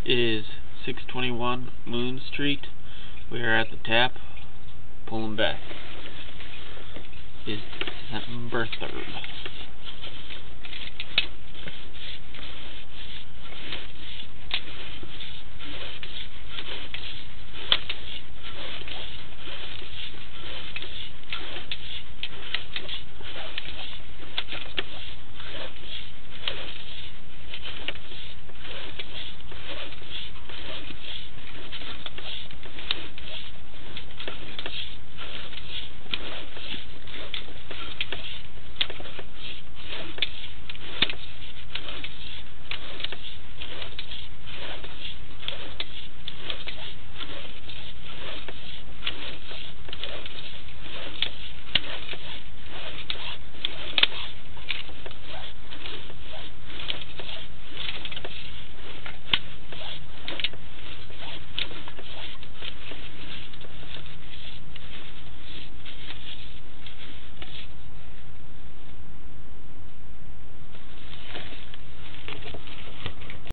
It is 621 Moon Street. We are at the tap, pulling back. It's December 3rd.